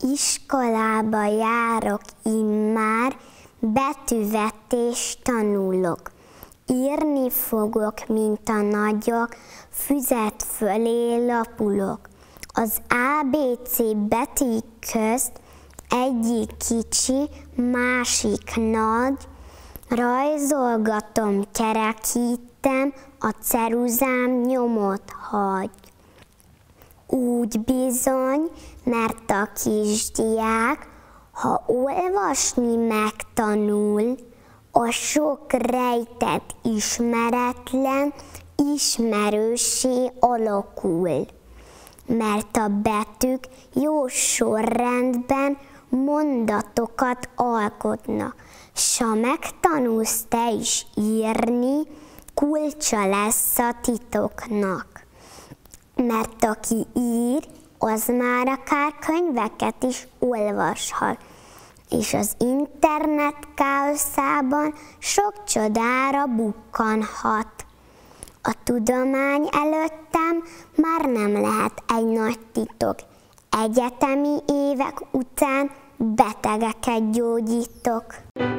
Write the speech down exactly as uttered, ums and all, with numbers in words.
Iskolába járok immár, betűvetést tanulok. Írni fogok, mint a nagyok, füzet fölé lapulok. Az á bé cé betűk közt egyik kicsi, másik nagy, rajzolgatom, kerekítem, a ceruzám nyomot hagy. Úgy bizony, mert a kisdiák, ha olvasni megtanul, a sok rejtett ismeretlen ismerőssé alakul. Mert a betűk jó sorrendben mondatokat alkotnak, s ha megtanulsz te is írni, kulcsa lesz a titoknak. Mert aki ír, az már akár könyveket is olvashat, és az internet káoszában sok csodára bukkanhat. A tudomány előttem már nem lehet egy nagy titok. Egyetemi évek után betegeket gyógyítok.